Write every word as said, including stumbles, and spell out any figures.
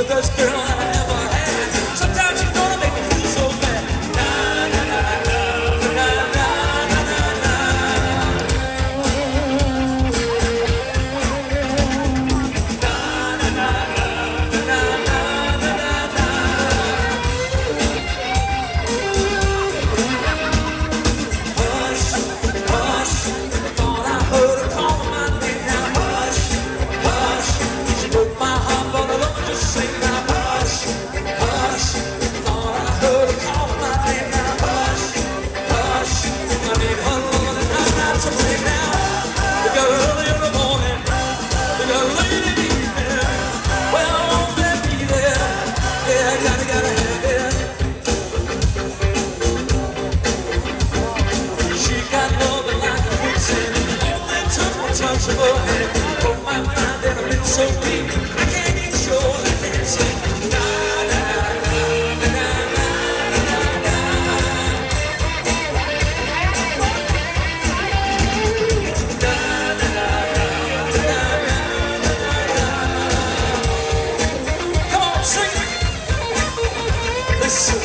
best girl I ever had. Sometimes she's gonna make me feel so bad. Na na na na na na na na na. Na na na na na na na na. Hush, hush, thought I heard her call my name. Now hush, hush, she broke my heart, but I love her just sing now. Hush, hush, thought I heard her call my name. Now hush, hush, I need her love and I'm not to blame now. We got early in the morning, we got late in the evening. Well, I won't let me there. Yeah, I gotta, gotta have it. She got love like a quicksand. Only took one touch of her hand. Broke my mind and I've been so deep. I can't get sure, I can't say. Na na na na na na na na. Na na na na na na na. Come on, sing it. Listen.